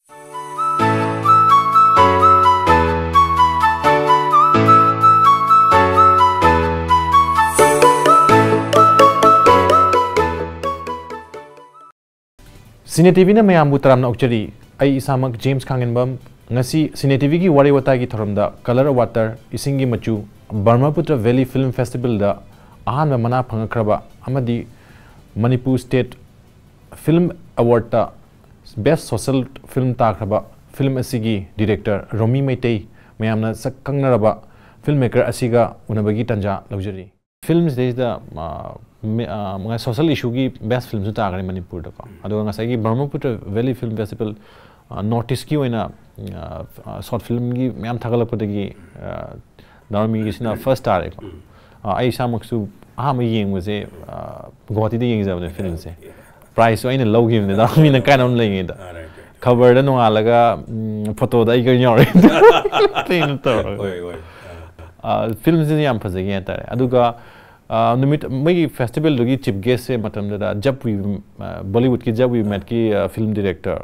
Cine TV na mayam butaram na ukchari ai isamak James KHANGENBAM ngasi Cine TV gi Wari Watai gi thoramda color water isingi machu Brahmaputra Valley Film Festival da ahan ma mana phangakraba amadi Manipur State Film Award ta Best Social Film takraba film asigi director Romi Meitei mayamna sakkangnaraba filmmaker asiga unabagi tanja luxury films days da social issue ki best films ta agare Manipur da ko adu ngasai gi Brahmaputra Valley Film Festival notice ki oina short film gi mayam thagalapodagi darmi gi sina first star ko ai samaksu aham yeng was e Guwahati de yeng jabne film se price oina low gi ne darmi na kind on lenge da cover da no alaga photo da igar nyore tin to films ni yam phazagi ta aduga numit mai festival logi chief guest se matam da jab we Bollywood ki jab we met ki film director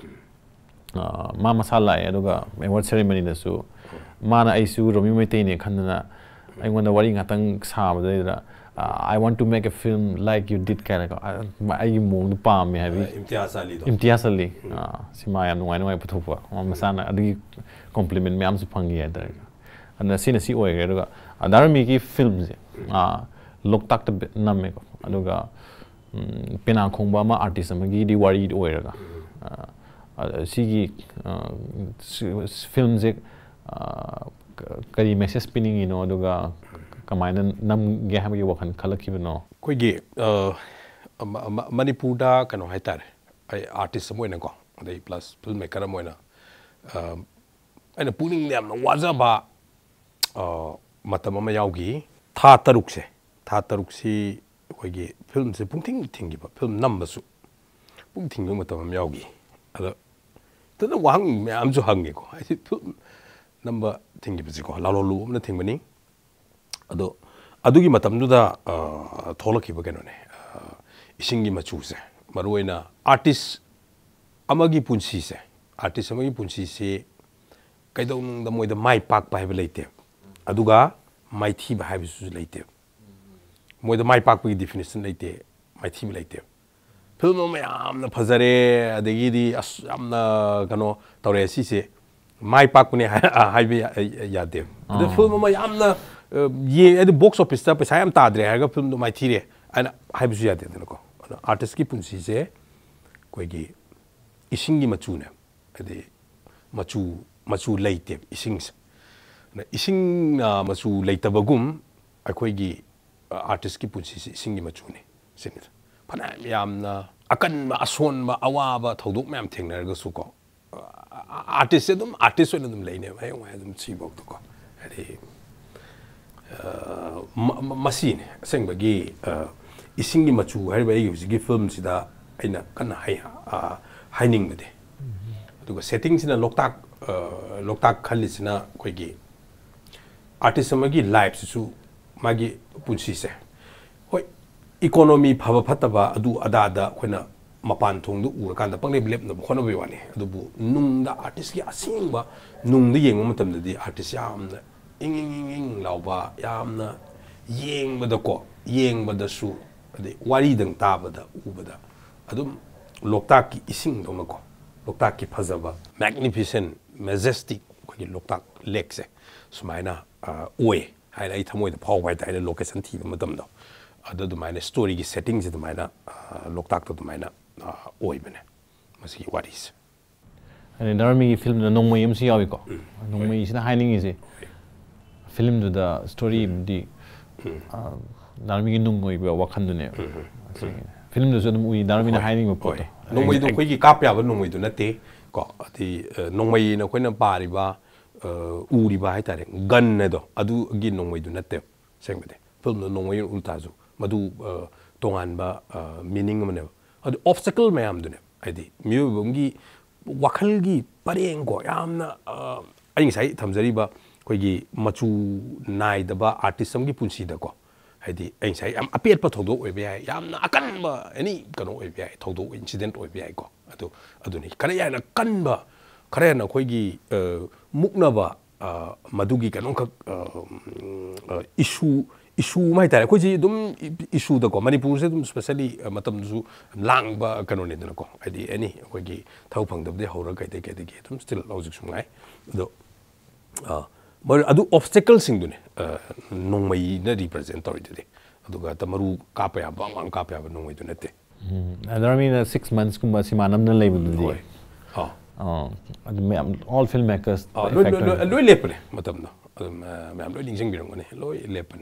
ma masala ai aduga award ceremony da su mana ai su Romi Meitei ne khanna ai wona wari ngatang sam da I want to make a film like you did kind of ai mong pam me habi imtiaz ali sima yam nuai nuai puthopa masana adi compliment me am su phangi ai da ana sina si oi ga adarmi ki films loktak ta namme ko aduga pena khongba ma artist amagi di wari oiraga sigi films ek kari message spinning ino aduga kamaina nam ge hamagi wakhan khalakibno koigi Manipur da kano haitar ai artist moina ko dai plus filmmaker moina aina puning yam wajaba matam ma yaugi tha taruk se koigi film se pungting thingi ba film number su pungting ma matam yaugi ada tana wang me am ju hangi ko ai film number thingi ba ko lalo lu na thingmani ado adugi matam du da tholaki ba keno ne isingi machu se maruina artist amagi punsi se kaidong da moida mai pak pa hebe leite aduga mai thi ba hebe su leite moida mai pak pa definition leite mai thi leite film ma amna phazare adegi di amna kano tawre si se mai pak ne haibe yade the film ma amna ye at box office ta paisa am ta dre ha film mai thi re ana haibe su yade ko artist ki punsi se koigi isingi machu ne ade machu leite ising machu leita bagum akoigi artist ki punsi isingi machu ne sin phana yamna akan ma ason ma awa ba thodok myam thengnar ga su ko artist dum artist one dum leine mai wa dum chi bok to ko ade machine sengbagi isingi machu hariba gi film sida aina kan haining made aduga settings na loktak khalisina koigi artist amagi life su magi punsi se hoi economy phaba phataba adu ada khoina mapan thong du ur kan da pangle lep na khona be wani adu bu nung da artist ki asingba nung da yeng matam da di artist yamna ing lauba yamna yeng bada ko yeng bada su ade wari dang ta bada u bada adum loktak ki ising dong ko loktak ki phazaba magnificent majestic kogi loktak lake se sumaina oe haina I thamoi da phawai ta ina location thi matam do adu dumaina story gi setting se dumaina loktak to dumaina oe bane masi waris ani darmi film na nongmai yam si yawi ko nongmai sina haining ise film du da story di darmi gi nongmai ba wakhan du ne film du so dum ui darmi na haining ba pot nongmai du kogi kap ya ba nongmai du na te ko ati nongmai na koina pari ba uri ba hai tare gan ne do adu gi nongmai du na te sengbade film no nongmai ulta zu madu tongan ba meaning ma ne adu obstacle mayam du ne adi myubum gi wakhal gi pareng go yamna ai sai thamjari ba koigi machu nai da ba artist gi punsi da ko haidi ai sai am apet pa thodo oi be yamna akan ba ani kano oi be thodo incident oi be ko ꯑꯗꯨꯅꯤ ꯈꯔ ꯌꯥꯝꯅ ꯀꯟꯕ ꯈꯔ ꯌꯥꯝꯅ ꯑꯩꯈꯣꯏꯒꯤ ꯃꯨꯛꯅꯕ ꯃꯗꯨꯒꯤ ꯀꯩꯅꯣꯈꯛ ꯏꯁꯨ ꯑꯃ ꯍꯥꯏꯇꯥꯔꯦ ꯑꯩꯈꯣꯏꯁꯤ ꯑꯗꯨꯝ ꯏꯁꯨꯗꯀꯣ ꯃꯅꯤꯄꯨꯔꯁꯦ ꯑꯗꯨꯝ ꯁ꯭ꯄꯦꯁꯦꯜꯂꯤ ꯃꯇꯝꯗꯁꯨ ꯂꯥꯡꯕ ꯀꯩꯅꯣꯅꯤꯗꯅꯀꯣ ꯍꯥꯏꯗꯤ ꯑꯦꯅꯤ ꯑꯩꯈꯣꯏꯒꯤ ꯊꯕꯛ ꯐꯪꯗꯕꯗꯒꯤ ꯍꯧꯔꯒ ꯀꯩꯗꯒꯤ ꯑꯗꯨꯝ ꯁ꯭ꯇꯤꯜ ꯍꯧꯖꯤꯛꯁꯨ ꯉꯥꯏ ꯑꯗꯣ ꯑꯗꯨ ꯑꯣꯕꯁꯇꯦꯀꯜꯁꯤꯡꯗꯨꯅꯦ ꯅꯣꯡꯃꯩꯅ ꯔꯤꯄ꯭ꯔꯖꯦꯟ ꯇꯧꯔꯤꯗꯨꯗꯤ ꯑꯗꯨꯒ ꯃꯔꯨ ꯀꯥꯞꯄ ꯌꯥꯕ ꯑꯋꯥꯡ ꯀꯥꯞꯄ ꯌꯥꯕ ꯅꯣꯡꯃꯩꯗꯨ ꯅꯠꯇꯦ ꯑꯗꯨꯃꯥꯏꯅ 6 monthsꯀꯨꯝꯕ ꯁꯤꯃꯥ ꯅꯝꯅ ꯂꯩꯕꯗꯨꯗꯤ ꯑꯗꯨ ꯃꯌꯥꯝ ꯑꯣꯜ ꯐꯤꯜꯝ ꯃꯦꯀꯔꯁ ꯂꯣꯏ ꯂꯦꯞꯄꯅꯦ ꯃꯇꯝꯗꯣ ꯑꯗꯨꯝ ꯃꯌꯥꯝ ꯂꯣꯏ ꯅꯤꯡꯁꯤꯡꯕꯤꯔꯝꯒꯅꯤ ꯂꯣꯏ ꯂꯦꯞꯄꯅꯦ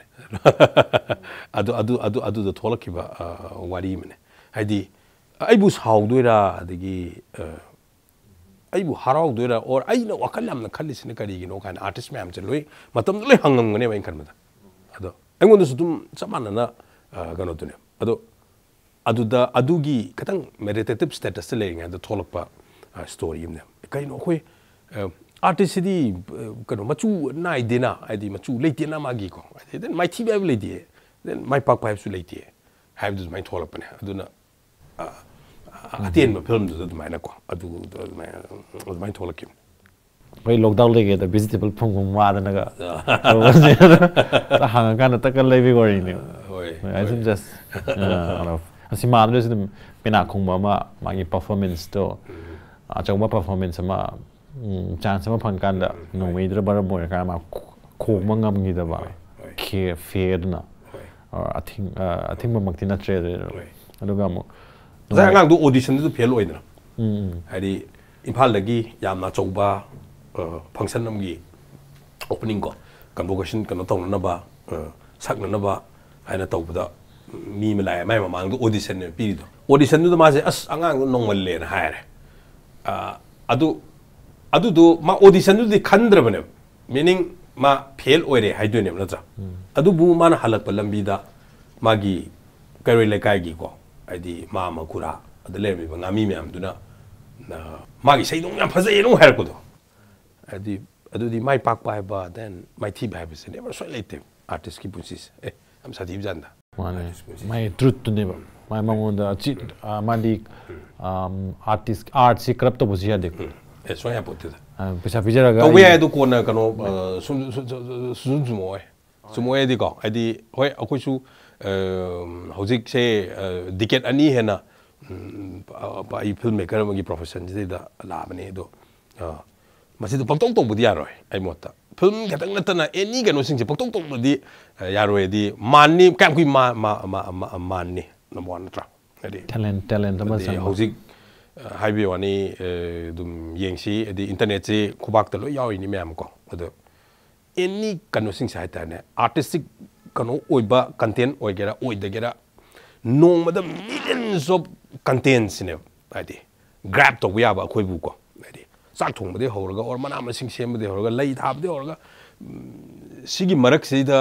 ꯑꯗꯨꯗ ꯊꯣꯛꯂꯛꯈꯤꯕ ꯋꯥꯔꯤ ꯑꯃꯅꯦ ꯍꯥꯏꯗꯤ ꯑꯩꯕꯨ ꯁꯥꯎꯗꯣꯏꯔꯥ ꯑꯗꯒꯤ ꯑꯩꯕꯨ ꯍꯔꯥꯎꯗꯣꯏꯔꯥ ꯑꯣꯔ ꯑꯩꯅ ꯋꯥꯈꯜ ꯌꯥꯝꯅ ꯈꯜꯂꯤꯁꯤꯅ ꯀꯔꯤꯒꯤꯅꯣ ꯀꯥꯏꯅ ꯑꯥꯔꯇꯤꯁ ꯃꯌꯥꯝꯁꯦ ꯂꯣꯏ ꯃꯇꯝꯗ ꯂꯣꯏ ꯍꯪꯉꯝꯒꯅꯦꯕ ꯑꯩꯅ ꯈꯟꯕꯗ ꯑꯗꯣ ꯑꯩꯉꯣꯟꯗꯁꯨ ꯑꯗꯨꯝ ꯆꯞ ꯃꯥꯟꯅꯅ ꯀꯩꯅꯣꯗꯨꯅꯦ ꯑꯗꯣ ꯑꯗꯨꯗ ꯑꯗꯨꯒꯤ ꯈꯤꯇꯪ ꯃꯦꯗꯤꯇꯦꯇꯤꯞ ꯁ꯭ꯇꯦꯇꯁꯇ ꯂꯩꯔꯤꯉꯩꯗ ꯊꯣꯛꯂꯛꯄ ꯁ꯭ꯇꯣꯔꯤ ꯑꯃꯅꯦ ꯀꯩꯅꯣ ꯑꯩꯈꯣꯏ ꯑꯥꯔꯇꯤꯁꯁꯤꯗꯤ ꯀꯩꯅꯣ ꯃꯆꯨ ꯅꯥꯏꯗꯦꯅ ꯍꯥꯏꯗꯤ ꯃꯆꯨ ꯂꯩꯇꯦꯅ ꯃꯥꯒꯤꯀꯣ ꯗꯦꯟ ꯃꯥꯏꯊꯤꯕ ꯍꯥꯏꯕ ꯂꯩꯇꯦ ꯗꯦꯟ ꯃꯥꯏ ꯄꯥꯛꯄ ꯍꯥꯏꯕꯁꯨ ꯂꯩꯇꯦ ꯍꯥꯏꯕꯗꯨ ꯑꯗꯨꯃꯥꯏꯅ ꯊꯣꯛꯂꯛꯄꯅꯦ ꯑꯗꯨꯅ ꯑꯇꯦꯟꯕ ꯐꯤꯂꯝꯗꯨꯗ ꯑꯗꯨꯃꯥꯏꯅꯀꯣ ꯑꯗꯨꯃꯥꯏꯅ ꯊꯣꯛꯂꯛꯈꯤꯕꯅꯦ ꯑꯩꯈꯣꯏ ꯂꯣꯛꯗꯥꯎꯟ ꯂꯩꯒꯦꯗ ꯚꯦꯖꯤꯇꯦꯕꯜ ꯐꯪꯐꯝ ꯋꯥꯗꯅꯒ ꯍꯥꯡꯉꯀꯥꯟꯗ ꯇꯛꯀ ꯂꯩꯕꯒꯤ ꯋꯥꯔꯤꯅꯦꯕ ꯑꯩ ꯁꯨꯝ ꯖꯁ ꯁꯤꯃꯥꯗꯨꯗꯁꯨ ꯑꯗꯨꯝ ꯄꯦꯅꯥ ꯈꯣꯡꯕ ꯑꯃ ꯃꯥꯒꯤ ꯄꯔꯐꯣꯔꯃꯦꯟꯁꯇꯣ ꯑꯆꯧꯕ ꯄꯔꯐꯣꯔꯃꯦꯟꯁ ꯑꯃ ꯆꯥꯟꯁ ꯑꯃ ꯐꯪꯀꯥꯟꯗ ꯅꯣꯡꯃꯩꯗꯨꯗ ꯃꯔꯝ ꯑꯣꯏꯔꯀꯥꯟꯗ ꯃꯥ ꯈꯣꯡꯕ ꯉꯝꯈꯤꯗꯕ ꯐꯦꯗꯨꯅ ꯑꯊꯤꯡꯕꯃꯛꯇꯤ ꯅꯠꯇ꯭ꯔꯦ ꯑꯗꯨꯒ ꯑꯃꯨꯛ ꯉꯁꯥꯏ ꯑꯉꯥꯡꯗꯣ ꯑꯣꯗꯤꯁꯟꯗꯨꯁꯨ ꯐꯦꯜ ꯑꯣꯏꯗꯅ ꯍꯥꯏꯗꯤ ꯏꯝꯐꯥꯜꯗꯒꯤ ꯌꯥꯝꯅ ꯑꯆꯧꯕ ꯐꯪꯁꯟ ꯑꯃꯒꯤ ꯑꯣꯄꯅꯤꯡ ꯀꯣ ꯀꯟꯚꯣꯀꯦꯁꯟ ꯀꯩꯅꯣ ꯇꯧꯅꯅꯕ ꯁꯛꯅꯅꯕ ꯍꯥꯏꯅ ꯇꯧꯕꯗ ꯃꯤ ꯑꯃ ꯂꯥꯛꯑꯦ ꯃꯥꯏ ꯃꯃꯥꯡꯗ ꯑꯣꯗꯤꯁꯟꯅꯦ ꯄꯤꯔꯤꯗꯣ ꯑꯣꯗꯤꯁꯟꯗꯨꯗ ꯃꯥꯁꯦ ꯑꯁ ꯑꯉꯥꯡꯗꯣ ꯅꯣꯡꯃꯜꯂꯦꯅ ꯍꯥꯏꯔꯦ ꯑꯗꯨꯗꯣ ꯃꯥ ꯑꯣꯗꯤꯁꯟꯗꯨꯗꯤ ꯈꯟꯗ꯭ꯔꯕꯅꯦꯕ ꯃꯤꯅꯤꯡ ꯃꯥ ꯐꯦꯜ ꯑꯣꯏꯔꯦ ꯍꯥꯏꯗꯣꯏꯅꯦꯕ ꯅꯠꯇ꯭ꯔꯥ ꯑꯗꯨꯕꯨ ꯃꯥꯅ ꯍꯜꯂꯛꯄ ꯂꯝꯕꯤꯗ ꯃꯥꯒꯤ ꯀꯩꯔꯣꯏ ꯂꯩꯀꯥꯏꯒꯤꯀꯣ ꯍꯥꯏꯗꯤ ꯃꯥꯃ ꯈꯨꯔꯥ ꯑꯗ ꯂꯩꯔꯝꯃꯤꯕ ꯉꯥꯃꯤ ꯃꯌꯥꯝꯗꯨꯅ ꯃꯥꯒꯤ ꯏꯁꯩꯗꯣ ꯌꯥꯝ ꯐꯖꯩꯌꯦꯅ ꯍꯥꯏꯔꯛꯄꯗꯣ ꯍꯥꯏꯗꯤ ꯑꯗꯨꯗꯤ ꯃꯥꯏ ꯄꯥꯛꯄ ꯍꯥꯏꯕ ꯗꯦꯟ ꯃꯥꯏꯊꯤꯕ ꯍꯥꯏꯕꯁꯤ ꯅꯦꯕꯔ ꯁꯣꯏ ꯂꯩꯇꯦ ꯑꯥꯔꯇꯤꯁꯀꯤ ꯄꯨꯟꯁꯤꯁꯦ ꯌꯥꯝ ꯁꯥꯊꯤꯕꯖꯥꯠꯅ ꯃꯥꯅꯦ ꯃꯥꯏ ꯇ꯭ꯔꯨꯠꯇꯨꯅꯦꯕ ꯃꯉꯣꯟꯗ ꯃꯥꯗꯤ ꯑꯥꯔꯠꯁꯤ ꯀꯔꯞ ꯇꯧꯕꯁꯨ ꯌꯥꯗꯦ ꯁꯨꯡꯌꯥ ꯌꯥꯄꯣꯠꯇꯦꯗ ꯄꯩꯁꯥ ꯄꯤꯖꯔꯒ ꯇꯧꯕ ꯌꯥꯏ ꯑꯗꯨ ꯀꯣꯟꯅ ꯀꯩꯅꯣ ꯆꯨꯝꯃꯣꯏꯗꯤꯀꯣ ꯍꯥꯏꯗꯤ ꯍꯣꯏ ꯑꯩꯈꯣꯏꯁꯨ ꯍꯧꯖꯤꯛꯁꯦ ꯗꯤꯀꯦꯠ 2 ꯍꯦꯟꯅ ꯑꯩ ꯐꯤꯜꯝ ꯃꯦꯀꯔ ꯑꯃꯒꯤ ꯄ꯭ꯔꯣꯐꯦꯁꯟꯁꯤꯗ ꯂꯥꯛꯑꯕꯅꯤ ꯑꯗꯣ ꯃꯁꯤꯗ ꯄꯪꯇꯧ ꯇꯧꯕꯗꯤ ꯌꯥꯔꯣꯏ ꯑꯩ ꯃꯣꯠꯇ ꯐꯤꯜꯝ ꯈꯛꯇꯪ ꯅꯠꯇꯅ ꯑꯦꯅꯤ ꯀꯩꯅꯣꯁꯤꯡꯁꯦ ꯄꯪꯇꯧ ꯇꯧꯕꯗꯤ ꯌꯥꯔꯣꯏꯗꯤ ꯃꯥꯟꯅꯤ ꯀꯌꯥꯝ ꯀꯨꯏ ꯃꯥꯟꯅꯤ ꯅꯝꯕꯔ 1 ꯅꯠꯇ꯭ꯔꯥ ꯍꯥꯏꯗꯤ ꯇꯦꯂꯦꯟꯠ ꯑꯃ ꯆꯪꯕ ꯍꯧꯖꯤꯛ ꯍꯥꯏꯕꯤꯌꯨ ꯋꯥꯅꯤ ꯑꯗꯨꯝ ꯌꯦꯡꯁꯤ ꯍꯥꯏꯗꯤ ꯏꯟꯇꯔꯅꯦꯠꯁꯤ ꯈꯨꯕꯥꯛꯇ ꯂꯣꯏ ꯌꯥꯎꯔꯤꯅꯤ ꯃꯌꯥꯝ ꯀꯣ ꯑꯗꯣ ꯑꯦꯅꯤ ꯀꯩꯅꯣꯁꯤꯡꯁꯦ ꯍꯥꯏꯇꯥꯔꯦꯅꯦ ꯑꯥꯔꯇꯤꯁꯇꯤꯛ ꯀꯩꯅꯣ ꯑꯣꯏꯕ ꯀꯟꯇꯦꯟ ꯑꯣꯏꯒꯦꯔꯥ ꯑꯣꯏꯗꯒꯦꯔꯥ ꯅꯣꯡꯃꯗ ꯃꯤꯂꯤꯌꯟꯁ ꯑꯣꯐ ꯀꯟꯇꯦꯟꯁꯤꯅꯦꯕ ꯍꯥꯏꯗꯤ ꯒ꯭ꯔꯥꯞ ꯇꯧꯕ ꯌꯥꯕ ꯑꯩꯈꯣꯏꯕꯨꯀꯣ ꯍꯥꯏꯗꯤ ꯆꯥꯛ ꯊꯣꯡꯕꯗꯒꯤ ꯍꯧꯔꯒ ꯑꯣꯔ ꯃꯅꯥ ꯃꯁꯤꯡ ꯁꯦꯝꯕꯗꯒꯤ ꯍꯧꯔꯒ ꯂꯩ ꯊꯥꯕꯗꯒꯤ ꯍꯧꯔꯒ ꯁꯤꯒꯤ ꯃꯔꯛꯁꯤꯗ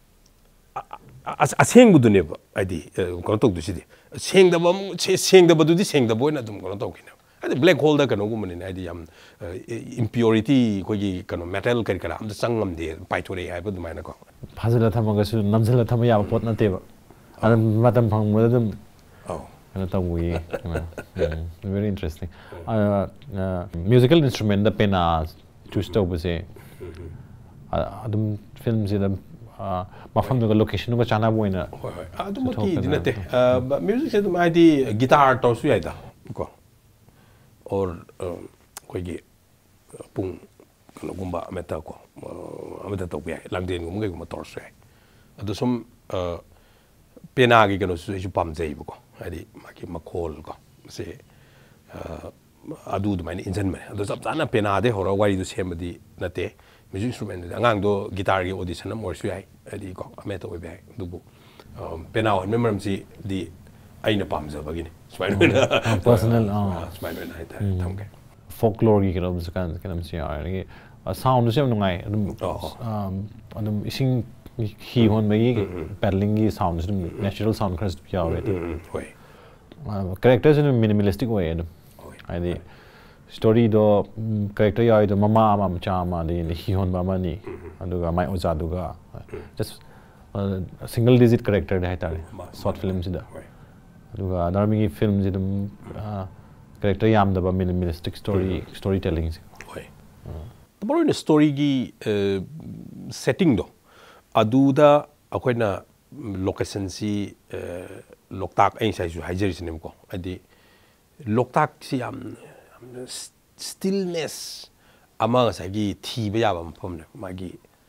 ꯑꯁꯦꯡꯕꯗꯨꯅꯦꯕ ꯍꯥꯏꯗꯤ ꯀꯩꯅꯣ ꯇꯧꯗꯣꯏꯁꯤꯗꯤ ꯁꯦꯡꯗꯕꯗꯨꯗꯤ ꯁꯦꯡꯗꯕ ꯑꯣꯏꯅ ꯑꯗꯨꯝ ꯀꯩꯅꯣ ꯇꯧꯈꯤꯅꯦꯕ ꯍꯥꯏꯗꯤ ꯕ꯭ꯂꯦꯛ ꯍꯣꯜꯗ ꯀꯩꯅꯣꯒꯨꯝꯕꯅꯤꯅ ꯍꯥꯏꯗꯤ ꯌꯥꯝ ꯏꯝꯄ꯭ꯌꯨꯔꯤꯇꯤ ꯑꯩꯈꯣꯏꯒꯤ ꯀꯩꯅꯣ ꯃꯦꯇꯦꯜ ꯀꯔꯤ ꯀꯔꯥ ꯑꯝꯇ ꯆꯪꯉꯝꯗꯦ ꯄꯥꯏꯊꯣꯔꯛꯑꯦ ꯍꯥꯏꯕ ꯑꯗꯨꯃꯥꯏꯅꯀꯣ ꯐꯥꯖꯤꯜꯂ ꯊꯝꯃꯒꯁꯨ ꯅꯝꯁꯤꯜꯂ ꯊꯝꯕ ꯌꯥꯕ ꯄꯣꯠ ꯅꯠꯇꯦꯕ ꯑꯗꯨꯝ ꯃꯇꯝ ꯐꯪꯕꯗ ꯑꯗꯨꯝ ꯀꯩꯅꯣ ꯇꯧꯕꯒꯤ ꯚꯦꯔꯤ ꯏꯟꯇꯔꯦꯁꯇꯤꯡ ꯃ꯭ꯌꯨꯖꯤꯀꯦꯜ ꯏꯟꯁꯇ꯭ꯔꯨꯃꯦꯟꯗ ꯄꯦꯅꯥ ꯆꯨꯁ ꯇꯧꯕꯁꯦ ꯑꯗꯨꯝ ꯐꯤꯜꯝꯁꯤꯗ ꯃꯐꯝꯗꯨꯒ ꯂꯣꯀꯦꯁꯟꯗꯨꯒ ꯆꯥꯟꯅꯕ ꯑꯣꯏꯅ ꯍꯣꯏ ꯍꯣꯏ ꯑꯗꯨꯃꯛꯀꯤꯗꯤ ꯅꯠꯇꯦ ꯃ꯭ꯌꯨꯖꯤꯛꯁꯦ ꯑꯗꯨꯝ ꯍꯥꯏꯗꯤ ꯒꯤꯇꯥꯔ ꯇꯧꯔꯁꯨ ꯌꯥꯏꯗ ꯀꯣ ꯑꯣꯔ ꯑꯩꯈꯣꯏꯒꯤ ꯄꯨꯡ ꯀꯩꯅꯣꯒꯨꯝꯕ ꯑꯃꯗ ꯇꯧꯕ ꯌꯥꯏ ꯂꯥꯡꯗꯦꯟꯒꯨꯝꯕ ꯀꯩꯒꯨꯝꯕ ꯇꯧꯔꯁꯨ ꯌꯥꯏ ꯑꯗꯣ ꯁꯨꯝ ꯄꯦꯅꯥꯒꯤ ꯀꯩꯅꯣꯁꯨ ꯑꯩꯁꯨ ꯄꯥꯝꯖꯩꯕꯀꯣ ꯍꯥꯏꯗꯤ ꯃꯥꯒꯤ ꯃꯈꯣꯜ ꯀꯣ ꯃꯁꯤ ꯑꯗꯨꯃꯥꯏꯅ ꯏꯟꯁꯤꯟꯕꯅꯦ ꯑꯗꯣ ꯆꯞ ꯆꯥꯅ ꯄꯦꯅꯥꯗꯩ ꯍꯧꯔꯒ ꯋꯥꯔꯤꯗꯨ ꯁꯦꯝꯕꯗꯤ ꯅꯠꯇꯦ ꯃ꯭ꯌꯨꯖꯤꯛ ꯏꯟꯁꯇ꯭ꯔꯨꯃꯦꯟꯗꯗꯤ ꯑꯉꯥꯡꯗꯣ ꯒꯤꯇꯥꯔꯒꯤ ꯑꯣꯗꯤꯁꯟ ꯑꯃ ꯑꯣꯏꯔꯁꯨ ꯌꯥꯏ ꯍꯥꯏꯗꯤ ꯀꯣ ꯑꯃꯦꯠꯇ ꯑꯣꯏꯕ ꯌꯥꯏ ꯑꯗꯨꯕꯨ ꯄꯦꯅꯥ ꯑꯣꯏꯍꯟꯕꯒꯤ ꯃꯔꯝꯁꯤꯗꯤ ꯑꯩꯅ ꯄꯥꯝꯖꯕꯒꯤꯅꯤ ꯁꯨꯃꯥꯏꯅ ꯑꯣꯏꯅ ꯁꯨꯃꯥꯏꯅ ꯑꯣꯏꯅ ꯍꯥꯏꯇꯥꯔꯦ ꯊꯝꯒꯦ ꯐꯣꯛꯂꯣꯔꯒꯤ ꯀꯩꯅꯣꯝꯁꯨ ꯌꯥꯎꯔꯦ ꯑꯗꯒꯤ ꯁꯥꯎꯟꯗꯨꯁꯨ ꯌꯥꯝ ꯅꯨꯡꯉꯥꯏ ꯑꯗꯨꯝ ꯏꯁꯤꯡ ꯍꯤ ꯍꯣꯟꯕꯒꯤ ꯄꯦꯗꯂꯤꯡꯒꯤ ꯁꯥꯎꯟꯗꯨꯁꯨ ꯑꯗꯨꯝ ꯅꯦꯆꯔꯦꯜ ꯁꯥꯎꯟ ꯈꯔꯁꯨ ꯌꯥꯎꯔꯦ ꯍꯣꯏ ꯀꯦꯔꯦꯛꯇꯔꯁꯨ ꯑꯗꯨꯝ ꯃꯤꯅꯤꯃꯦꯂꯤꯁꯇꯤꯛ ꯑꯣꯏꯌꯦ ꯑꯗꯨꯝ ꯍꯥꯏꯗꯤ ꯁ꯭ꯇꯣꯔꯤꯗꯣ ꯀꯦꯔꯦꯛꯇꯔ ꯌꯥꯎꯔꯤꯗꯣ ꯃꯃꯥ ꯑꯃ ꯃꯆꯥ ꯑꯃ ꯑꯗꯒꯤ ꯍꯤ ꯍꯣꯟꯕ ꯑꯃꯅꯤ ꯑꯗꯨꯒ ꯃꯥꯏ ꯑꯣꯖꯥꯗꯨꯒ ꯖꯁ ꯁꯤꯡꯒꯜ ꯗꯤꯖꯤꯠ ꯀꯦꯔꯦꯛꯇꯔꯗꯤ ꯍꯥꯏꯇꯥꯔꯦ ꯁꯣꯔꯠ ꯐꯤꯂꯝꯁꯤꯗ ꯑꯗꯨꯒ ꯅꯥꯔꯃꯤꯒꯤ ꯐꯤꯜꯝꯁꯤ ꯑꯗꯨꯝ character yamdaba minimalistic storytelling hoi tabaro story gi setting do aduda akoina location si loktak ai sai ju haijeri sinem ko adi loktak si yam stillness ama sai gi thiba yaba mphom ne magi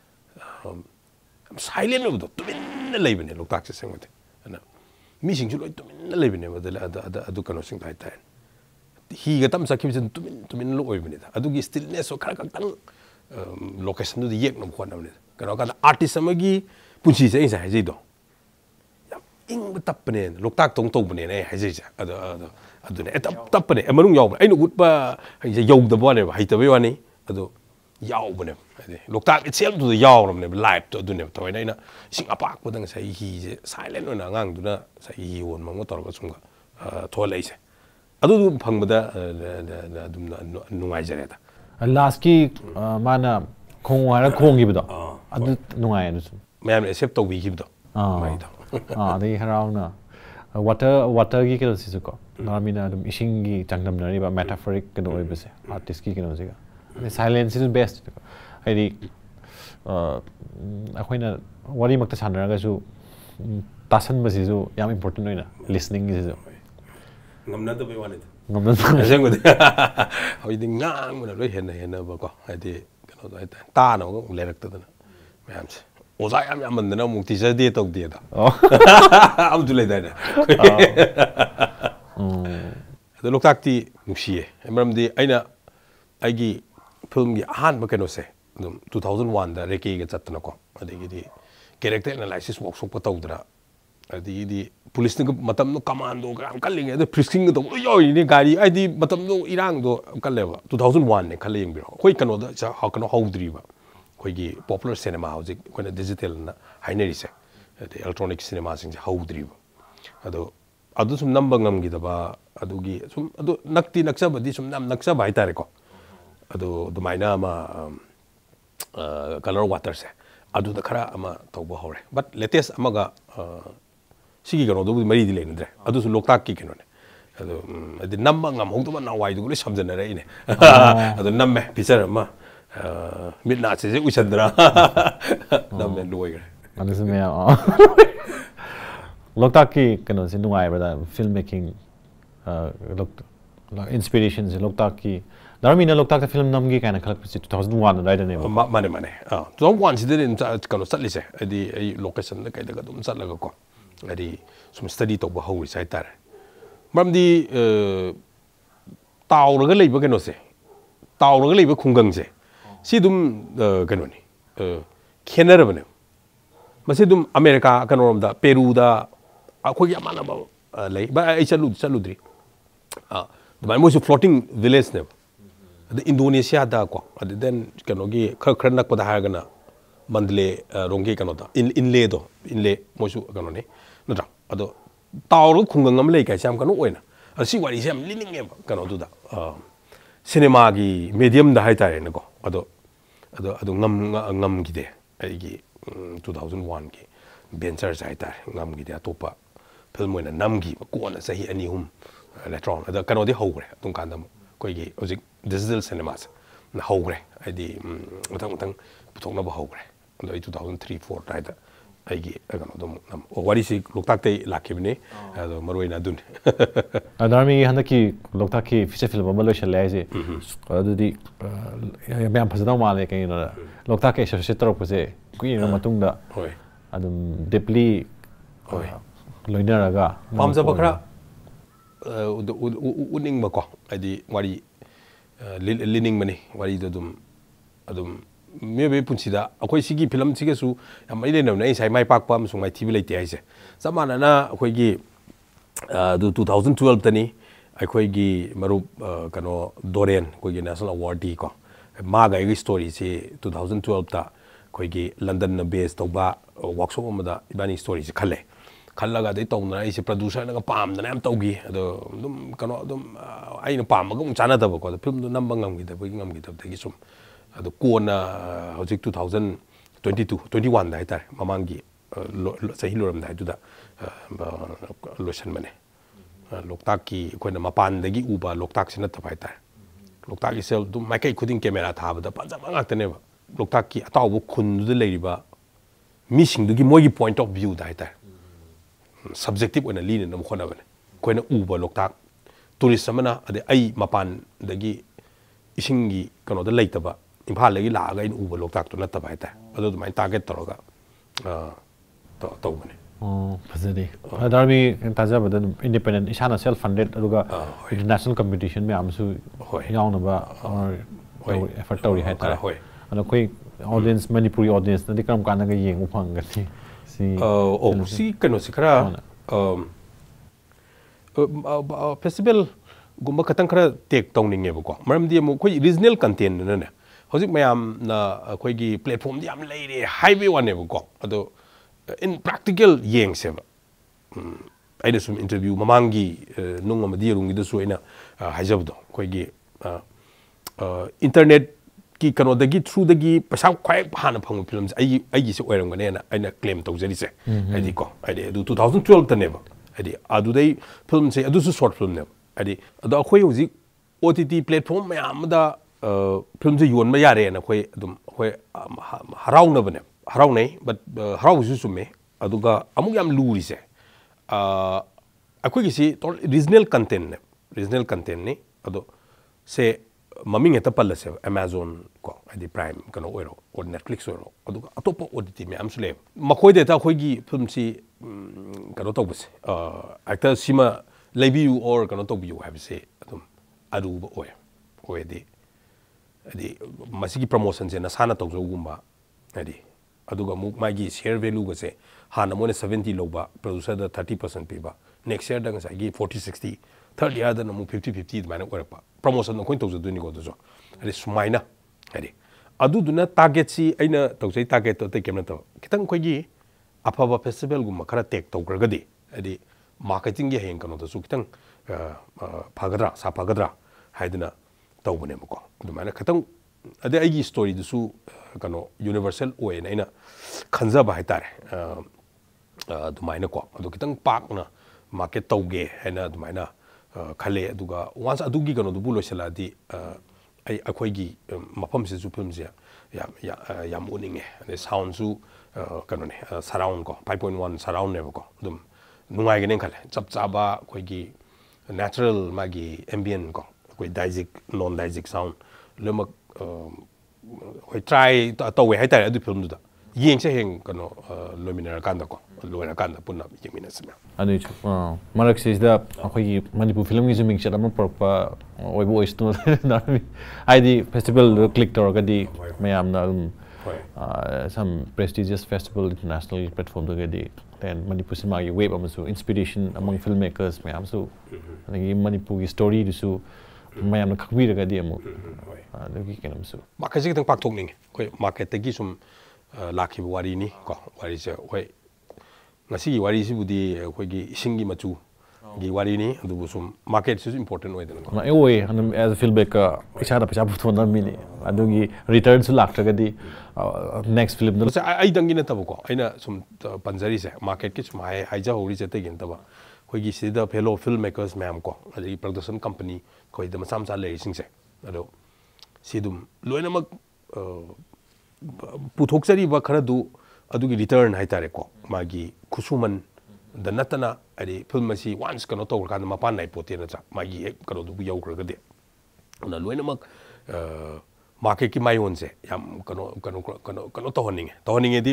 silent lo do tumin leibene loktak se sengode ana mi sing ju loi tumin leibene badala adu kano sing dai tai hi ga tam sakhi jin tumin lo oibene da adu gi stillness so khara tang location du yek no khon amne kano ka artist amagi punchi se sai ji do ing tapne loktak tong tong bne ne hai ji adu ne tapne amanung yaw ai no gut ba yaw da bo ne hai ta be wani adu yaw bne loktak itself du yaw ne live to adu ne to ina sing apak budang sai hi je silent ona ngang du na sai hi won mang tor ga sung ga to lai se adu phang bada dum nungai jare da last ki mana khong wa ra khong gi bdo adu nungai adu mayam accept to wi gi bdo mai da adai harauna water gi kelo sisu ko namina dum ishing gi changdam nari ba metaphoric keno oibase artist ki keno siga silence is best haidi akoina wari makta sanaraga su tasan basisu yam important noina listening is ngamna to be wanted ngamna asengo de hoidi ngang mona lo hena ba ko haidi keno do haita ta no lerak to na mayam se oza yam yam mandana mu teacher de tok de da am du le da na ado loktak ti nusiye emram de aina aigi film gi han ba keno se 2001 da reki ga chatna ko adigi di character analysis workshop pa tawdra adigi di police ni matam no commando ga kalling ado frisking do yo ni gari adi matam no irang do kallewa 2001 ne khaleng biro koi kano da ha kano howdri ba koi popular cinema hauji koi digital na haineri se electronic cinema sing howdri ba ado sum number ngam gi da ba adugi sum ado nakti naksa ba di sum nam naksa ba itare ko ado dumaina ma color water se adu da khara ama tawba hore but latest amaga sigi gano do mari di lenendre adu su loktak ki keno ne adu namma ngam hong to na wai du le samjana re ne adu namme picture ma midna se usandra namme loi gre adu se me loktak ki keno se nungai ba filmmaking inspirations loktak ki Darmina loktak ta film namgi kana khalak pisi 2001 right ne mane 2001 sidin kano satli se adi ai location na kai daga dum satlaga ko adi sum study to ba hawi sai tar mamdi tawraga leiba kano se tawraga leiba khungang se sidum kano ni khenara bane masidum america kano rom da peru da akhoi amana ba lei ba ai chaludri the most floating village ne the Indonesia da ko then kanogi khar nak pada ha gana mandle rongi kanoda inle mosu kanone nada ado tawru khungangam lei kai sam kanu oina asi wari sam lining em kano du da cinema gi medium da hai tare ne ko ado ngam gi de ai gi 2001 gi venture sai tare ngam gi de atopa film oina nam gi ko na sahi ani hum electron ado kano di hogre tung kan da ko gi ojik digital cinemas na hogre adi matang puthok na ba hogre ando 2003 4 taida aigi agano dum nam wari si loktak te lakibne ado maroi na dun adarmi handaki loktak ki feature film ba lo shale ai adu di yam phasada male kai na loktak ke shase torok pase kui na matung da adum deeply loinaraga pamza bakra uning ba ko adi wari lining mani wari adum mebe punsida akoi sigi film sigi su amai le na sai mai pak pam sung mai tv le te aise samana na akoi gi 2012 tani akoi gi marup kano Dorian koi gi national award di ko ma ga gi story si 2012 ta koi gi London na base to ba workshop amada ibani story si khale khallaga dei tawna ai se producer na pam na am tawgi ado dum kano dum ai na pam ga chana da ko film do nam bangam gi da ngam gi da gi sum ado kona hojik 2022 21 da itar mamangi sahi loram da du da lotion mane ꯂꯣꯛꯇꯥꯛꯀꯤ ꯑꯩꯈꯣꯏꯅ ꯃꯄꯥꯟꯗꯒꯤ ꯎꯕ ꯂꯣꯛꯇꯥꯛꯁꯤ ꯅꯠꯇꯕ ꯍꯥꯏꯇꯥꯔꯦ ꯂꯣꯛꯇꯥꯛ ꯏꯁꯦꯜ ꯑꯗꯨꯝ ꯃꯥꯏꯀꯩ ꯈꯨꯗꯤꯡ camera ꯊꯥꯕꯗ ꯐꯖꯕ ꯉꯥꯛꯇꯅꯦꯕ ꯂꯣꯛꯇꯥꯛꯀꯤ ꯑꯇꯥꯎꯕ ꯈꯨꯟꯗꯨꯗ ꯂꯩꯔꯤꯕ ꯃꯤꯁꯤꯡꯗꯨꯒꯤ ꯃꯣꯏꯒꯤ ꯄꯣꯏꯟꯠ ꯑꯣꯐ ꯚ꯭ꯌꯨꯗ ꯍꯥꯏꯇꯥꯔꯦ ꯁꯕꯖꯦꯛꯇꯤꯚ ꯑꯣꯏꯅ ꯂꯤꯅꯅꯕ ꯍꯣꯠꯅꯕꯅꯦ ꯑꯩꯈꯣꯏꯅ ꯎꯕ ꯂꯣꯛꯇꯥꯛ ꯇꯨꯔꯤꯁ ꯑꯃꯅ ꯑꯗꯩ ꯑꯩ ꯃꯄꯥꯟꯗꯒꯤ ꯏꯁꯤꯡꯒꯤ ꯀꯩꯅꯣꯗ ꯂꯩꯇꯕ ꯏꯝꯐꯥꯜꯗꯒꯤ ꯂꯥꯛꯑꯒ ꯑꯩꯅ ꯎꯕ ꯂꯣꯛꯇꯥꯛꯇꯨ ꯅꯠꯇꯕ ꯍꯥꯏꯇꯥꯔꯦ ꯑꯗꯨ ꯑꯗꯨꯃꯥꯏꯅ ꯇꯥꯔꯒꯦꯠ ꯇꯧꯔꯒ ꯇꯧꯕꯅꯦ ꯐꯖꯗꯦ ꯗꯥꯔꯕꯤ ꯇꯥꯖꯕꯗ ꯏꯟꯗꯤꯄꯦꯟꯗꯦꯟ ꯏꯁꯥꯅ ꯁꯦꯜꯐ ꯐꯟꯗꯦꯗ ꯑꯗꯨꯒ ꯏꯟꯇꯔꯅꯦꯁꯅꯦꯜ ꯀꯝꯄꯤꯇꯤꯁꯟ ꯃꯌꯥꯝꯁꯨ ꯌꯥꯎꯅꯕ ꯑꯦꯐꯔꯠ ꯇꯧꯔꯤ ꯍꯥꯏꯇꯥꯔꯦ ꯑꯗꯣ ꯑꯩꯈꯣꯏ ꯑꯣꯗꯤꯌꯟꯁ ꯃꯅꯤꯄꯨꯔꯤ ꯑꯣꯗꯤꯌꯟꯁꯅꯗꯤ ꯀꯔꯝ ꯀꯥꯟꯗꯒ ꯌꯦꯡꯕ ꯐꯪꯒꯅꯤ ꯁꯤ ꯀꯩꯅꯣꯁꯤ ꯈꯔ ꯐꯦꯁꯇꯤꯚꯦꯜꯒꯨꯝꯕ ꯈꯇꯪ ꯈꯔ ꯇꯦꯛ ꯇꯧꯅꯤꯡꯉꯦꯕꯀꯣ ꯃꯔꯝꯗꯤ ꯑꯃꯨꯛ ꯑꯩꯈꯣꯏ ꯔꯤꯖꯅꯦꯜ ꯀꯟꯇꯦꯟꯗꯨꯅꯅꯦ ꯍꯧꯖꯤꯛ ꯃꯌꯥꯝꯅ ꯑꯩꯈꯣꯏꯒꯤ ꯄ꯭ꯂꯦꯠꯐꯣꯝꯗꯤ ꯌꯥꯝ ꯂꯩꯔꯦ ꯍꯥꯏꯕꯒꯤ ꯋꯥꯅꯦꯕꯀꯣ ꯑꯗꯣ ꯏꯟ ꯄ꯭ꯔꯥꯛꯇꯤꯀꯦꯜ ꯌꯦꯡꯁꯦꯕ ꯑꯩꯅ ꯁꯨꯝ ꯏꯟꯇꯔꯚ꯭ꯌꯨ ꯃꯃꯥꯡꯒꯤ ꯅꯨꯡ ꯑꯃꯗꯤ ꯌꯦꯔꯨꯝꯒꯤꯗꯁꯨ ꯑꯩꯅ ꯍꯥꯏꯖꯕꯗꯣ ꯑꯩꯈꯣꯏꯒꯤ ꯏꯟꯇꯔꯅꯦꯠꯀꯤ ꯀꯩꯅꯣꯗꯒꯤ ꯊ꯭ꯔꯨꯗꯒꯤ ꯄꯩꯁꯥ ꯈ꯭ꯋꯥꯏ ꯍꯥꯟꯅ ꯐꯪꯕ ꯐꯤꯂꯝꯁꯦ ꯑꯩꯒꯤꯁꯦ ꯑꯣꯏꯔꯝꯒꯅꯦꯅ ꯑꯩꯅ ꯀ꯭ꯂꯦꯝ ꯇꯧꯖꯔꯤꯁꯦ ꯍꯥꯏꯗꯤꯀꯣ ꯍꯥꯏꯗꯤ ꯑꯗꯨ 2012ꯇꯅꯦꯕ ꯍꯥꯏꯗꯤ ꯑꯗꯨꯗꯩ ꯐꯤꯂꯝꯁꯦ ꯑꯗꯨꯁꯨ ꯁꯣꯔꯠ ꯐꯤꯂꯝꯅꯦꯕ ꯍꯥꯏꯗꯤ ꯑꯗꯣ ꯑꯩꯈꯣꯏ ꯍꯧꯖꯤꯛ OTT ꯄ꯭ꯂꯦꯠꯐꯣꯝ ꯃꯌꯥꯝ ꯑꯃꯗ ꯐꯤꯂꯝꯁꯦ ꯌꯣꯟꯕ ꯌꯥꯔꯦꯅ ꯑꯩꯈꯣꯏ ꯑꯗꯨꯝ ꯑꯩꯈꯣꯏ ꯍꯔꯥꯎꯅꯕꯅꯦ ꯍꯔꯥꯎꯅꯩ ꯕꯠ ꯍꯔꯥꯎꯕꯁꯨ ꯆꯨꯝꯃꯦ ꯑꯗꯨꯒ ꯑꯃꯨꯛ ꯌꯥꯝ ꯂꯨꯔꯤꯁꯦ ꯑꯩꯈꯣꯏꯒꯤꯁꯤ ꯔꯤꯖꯅꯦꯜ ꯀꯟꯇꯦꯟꯅꯦ ꯔꯤꯖꯅꯦꯜ ꯀꯟꯇꯦꯟꯅꯤ ꯑꯗꯣ ꯁꯦ ꯃꯃꯤꯡ ꯍꯦꯛꯇ ꯄꯜꯂꯁꯦꯕ ꯑꯦꯃꯥꯖꯣꯟ ꯀꯣ ꯍꯥꯏꯗꯤ ꯄ꯭ꯔꯥꯏꯝ ꯀꯩꯅꯣ ꯑꯣꯏꯔꯣ ꯑꯣꯔ ꯅꯦꯠꯐ꯭ꯂꯤꯛꯁ ꯑꯣꯏꯔꯣ ꯑꯗꯨꯒ ꯑꯇꯣꯞꯄ OTT ꯃꯌꯥꯝꯁꯨ ꯂꯩꯌꯦꯕ ꯃꯈꯣꯏꯗ ꯍꯦꯛꯇ ꯑꯩꯈꯣꯏꯒꯤ ꯐꯤꯂꯝꯁꯤ ꯀꯩꯅꯣ ꯇꯧꯕꯁꯦ ꯍꯦꯛꯇ ꯁꯤꯃ ꯂꯩꯕꯤꯌꯨ ꯑꯣꯔ ꯀꯩꯅꯣ ꯇꯧꯕꯤꯌꯨ ꯍꯥꯏꯕꯁꯦ ꯑꯗꯨꯝ ꯑꯔꯨꯕ ꯑꯣꯏꯗꯤ ꯍꯥꯏꯗꯤ ꯃꯁꯤꯒꯤ ꯄ꯭ꯔꯃꯣꯁꯟꯁꯦ ꯅꯁꯥꯅ ꯇꯧꯖꯧꯒꯨꯝꯕ ꯍꯥꯏꯗꯤ ꯑꯗꯨꯒ ꯑꯃꯨꯛ ꯃꯥꯒꯤ ꯁꯤꯌꯔ ꯚꯦꯂꯨꯒꯁꯦ ꯍꯥꯟꯅ ꯃꯣꯏꯅ 70 ꯂꯧꯕ ꯄ꯭ꯔꯣꯗ꯭ꯌꯨꯁꯔꯗ 30% ꯄꯤꯕ ꯅꯦꯛꯁ ꯌꯔꯗ ꯉꯁꯥꯏꯒꯤ 40-60 ꯊꯔꯠ ꯌꯔꯗꯅ ꯑꯃꯨꯛ 50-50 ꯑꯗꯨꯃꯥꯏꯅ ꯑꯣꯏꯔꯛꯄ ꯄ꯭ꯔꯃꯣꯁꯟ ꯑꯩꯈꯣꯏꯅ ꯇꯧꯖꯗꯣꯏꯅꯤꯀꯣ ꯑꯗꯨꯁꯨ ꯍꯥꯏꯗꯤ ꯁꯨꯃꯥꯏꯅ ꯍꯥꯏꯗꯤ ꯑꯗꯨꯗꯨꯅ ꯇꯥꯔꯒꯦꯠꯁꯤ ꯑꯩꯅ ꯇꯧꯖꯩ ꯇꯥꯔꯒꯦꯠꯇꯣ ꯑꯇꯩ ꯀꯩꯝ ꯅꯠꯇꯕ ꯈꯤꯇꯪ ꯑꯩꯈꯣꯏꯒꯤ ꯑꯐꯕ ꯐꯦꯁꯇꯤꯚꯦꯜꯒꯨꯝꯕ ꯈꯔ ꯇꯦꯛ ꯇꯧꯈ꯭ꯔꯒꯗꯤ ꯍꯥꯏꯗꯤ ꯃꯥꯔꯀꯦꯇꯤꯡꯒꯤ ꯍꯌꯦꯡ ꯀꯩꯅꯣꯗꯁꯨ ꯈꯤꯇꯪ ꯐꯒꯗ꯭ꯔꯥ ꯐꯒꯗ꯭ꯔꯥ ꯍꯥꯏꯗꯅ ꯇꯧꯕꯅꯦꯕꯀꯣ ꯑꯗꯨꯃꯥꯏꯅ ꯈꯤꯇꯪ ꯑꯗꯩ ꯑꯩꯒꯤ ꯁ꯭ꯇꯣꯔꯤꯗꯨꯁꯨ ꯀꯩꯅꯣ ꯌꯨꯅꯤꯚꯔꯁꯦꯜ ꯑꯣꯏꯅ ꯑꯩꯅ ꯈꯟꯖꯕ ꯍꯥꯏꯇꯥꯔꯦ ꯑꯗꯨꯃꯥꯏꯅꯀꯣ ꯑꯗꯣ ꯈꯤꯇꯪ ꯄꯥꯛꯅ ꯃꯥꯔꯀꯦꯠ ꯇꯧꯒꯦ ꯍꯥꯏꯅ ꯑꯗꯨꯃꯥꯏꯅ ꯈꯜꯂꯦ ꯑꯗꯨꯒ ꯋꯥꯟꯁ ꯑꯗꯨꯒꯤ ꯀꯩꯅꯣꯗꯨꯕꯨ ꯂꯣꯏꯁꯤꯜꯂꯛꯑꯗꯤ ꯑꯩꯈꯣꯏꯒꯤ ꯃꯐꯝꯁꯤꯁꯨ ꯐꯤꯂꯝꯁꯦ ꯌꯥꯝ ꯎꯠꯅꯤꯡꯉꯦ ꯑꯗꯩ ꯁꯥꯎꯟꯁꯨ ꯀꯩꯅꯣꯅꯦ ꯁꯔꯥꯎꯟ ꯀꯣ 5.1 ꯁꯔꯥꯎꯟꯅꯦꯕꯀꯣ ꯑꯗꯨꯝ ꯅꯨꯡꯉꯥꯏꯒꯅꯦꯅ ꯈꯜꯂꯦ ꯆꯞ ꯆꯥꯕ ꯑꯩꯈꯣꯏꯒꯤ ꯅꯦꯆꯔꯦꯜ ꯃꯥꯒꯤ ꯑꯦꯝꯕꯤꯌꯟ ꯀꯣ ꯑꯩꯈꯣꯏ ꯗꯥꯏꯖꯤꯛ ꯅꯣꯟ ꯗꯥꯏꯖꯤꯛ ꯁꯥꯎꯟ ꯂꯣꯏꯅꯃꯛ ꯑꯩꯈꯣꯏ ꯇ꯭ꯔꯥꯏ ꯇꯧꯋꯦ ꯍꯥꯏꯇꯥꯔꯦ ꯑꯗꯨꯒꯤ ꯐꯤꯂꯝꯗꯨꯗ ꯌꯦꯡꯁꯦ ꯍꯌꯦꯡ ꯀꯩꯅꯣ ꯂꯣꯏꯃꯤꯟꯅꯔꯀꯥꯟꯗꯀꯣ ꯂꯣꯏꯔꯀꯥꯟꯗ ꯄꯨꯟꯅ ꯌꯦꯡꯃꯤꯟꯅꯁꯤ ꯃꯌꯥꯝ ꯑꯗꯨꯁꯨ ꯃꯔꯛꯁꯤꯗ ꯑꯩꯈꯣꯏꯒꯤ ꯃꯅꯤꯄꯨꯔ ꯐꯤꯂꯝꯒꯤꯁꯨ ꯃꯤꯡꯆꯠ ꯑꯃ ꯄꯨꯔꯛꯄ ꯑꯣꯏꯕ ꯑꯣꯏꯁꯅꯨ ꯍꯥꯏꯗꯤ ꯐꯦꯁꯇꯤꯚꯦꯜꯗꯨ ꯀ꯭ꯂꯤꯛ ꯇꯧꯔꯒꯗꯤ ꯃꯌꯥꯝꯅ ꯑꯗꯨꯝ ꯁꯝ ꯄ꯭ꯔꯦꯁꯇꯤꯖꯤꯌꯁ ꯐꯦꯁꯇꯤꯚꯦꯜ ꯏꯟꯇꯔꯅꯦꯁꯅꯦꯜ ꯄ꯭ꯂꯦꯠꯐꯣꯝꯗꯒꯗꯤ ꯃꯅꯤꯄꯨꯔ ꯁꯤꯅꯦꯃꯥꯒꯤ ꯋꯦꯕ ꯑꯃꯁꯨ ꯏꯟꯁꯄꯤꯔꯦꯁꯟ ꯑꯃong ꯐꯤꯜꯝ ꯃꯦꯀꯔꯁ ꯃꯌꯥꯝꯁꯨ ꯑꯗꯒꯤ ꯃꯅꯤꯄꯨꯔꯒꯤ ꯁ꯭ꯇꯣꯔꯤꯗꯨꯁꯨ ꯃꯌꯥꯝꯅ ꯈꯪꯕꯤꯔꯒꯗꯤ ꯑꯃꯨꯛ ꯑꯗꯨꯒꯤ ꯀꯩꯅꯣꯝꯁꯨ ꯃꯥꯔꯀꯦꯠꯁꯦ ꯈꯤꯇꯪ ꯄꯥꯛꯊꯣꯛꯅꯤꯡꯉꯦ ꯑꯩꯈꯣꯏ ꯃꯥꯔꯀꯦꯠꯇꯒꯤ ꯁꯨꯝ ꯂꯥꯛꯈꯤꯕ ꯋꯥꯔꯤꯅꯤ ꯀꯣ ꯋꯥꯔꯤꯁꯦ ꯍꯣꯏ ꯉꯁꯤꯒꯤ ꯋꯥꯔꯤꯁꯤꯕꯨꯗꯤ ꯑꯩꯈꯣꯏꯒꯤ ꯏꯁꯤꯡꯒꯤ ꯃꯆꯨꯒꯤ ꯋꯥꯔꯤꯅꯤ ꯑꯗꯨꯕꯨ ꯁꯨꯝ ꯃꯥꯔꯀꯦꯠꯁꯤꯁꯨ ꯏꯝꯄꯣꯔꯇꯦꯟ ꯑꯣꯏꯗꯅꯀꯣ ꯑꯣꯏ ꯑꯦꯖ ꯑ ꯐꯤꯜꯝꯃꯦꯀꯔ ꯏꯁꯥꯅ ꯄꯩꯁꯥ ꯄꯨꯊꯣꯛꯅꯕꯃꯤꯅꯤ ꯑꯗꯨꯒꯤ ꯔꯤꯇꯔꯟꯁꯨ ꯂꯥꯛꯇ꯭ꯔꯒꯗꯤ ꯅꯦꯛꯁ ꯐꯤꯜꯝꯗ ꯑꯩꯗꯪꯒꯤ ꯅꯠꯇꯕꯀꯣ ꯑꯩꯅ ꯁꯨꯝ ꯄꯟꯖꯔꯤꯁꯦ ꯃꯥꯔꯀꯦꯠꯀꯤ ꯁꯨꯝ ꯍꯥꯏꯖꯍꯧꯔꯤꯁꯦ ꯑꯇꯩꯒꯤ ꯅꯠꯇꯕ ꯑꯩꯈꯣꯏꯒꯤ ꯁꯤꯗ ꯐꯦꯂꯣ ꯐꯤꯜꯝ ꯃꯦꯀꯔꯁ ꯃꯌꯥꯝ ꯀꯣ ꯑꯗꯒꯤ ꯄ꯭ꯔꯗꯛꯁꯟ ꯀꯝꯄꯅꯤ ꯑꯩꯈꯣꯏꯗ ꯃꯆꯥ ꯃꯆꯥ ꯂꯩꯔꯤꯁꯤꯡꯁꯦ ꯑꯗꯣ ꯁꯤ ꯑꯗꯨꯝ ꯂꯣꯏꯅꯃꯛ ꯄꯨꯊꯣꯛꯆꯔꯤꯕ ꯈꯔꯗꯨ ꯑꯗꯨꯒꯤ ꯔꯤꯇꯔꯟ ꯍꯥꯏꯇꯥꯔꯦꯀꯣ ꯃꯥꯒꯤ ꯈꯨꯠꯁꯨꯃꯟꯗ ꯅꯠꯇꯅ ꯍꯥꯏꯗꯤ ꯐꯤꯜꯝ ꯑꯁꯤ ꯋꯥꯟꯁ ꯀꯩꯅꯣ ꯇꯧꯈ꯭ꯔꯀꯥꯟꯗ ꯃꯄꯥꯟ ꯅꯥꯏꯄꯣꯠꯇꯦ ꯅꯠꯇ꯭ꯔꯥ ꯃꯥꯒꯤ ꯍꯦꯛ ꯀꯩꯅꯣꯗꯨꯕꯨ ꯌꯧꯈ꯭ꯔꯒꯗꯤ ꯑꯗꯨꯅ ꯂꯣꯏꯅꯃꯛ ꯃꯥꯔꯀꯦꯠꯀꯤ ꯃꯥꯏꯌꯣꯟꯁꯦ ꯌꯥꯝ ꯀꯩꯅꯣ ꯇꯧꯍꯟꯅꯤꯡꯉꯦꯗꯤ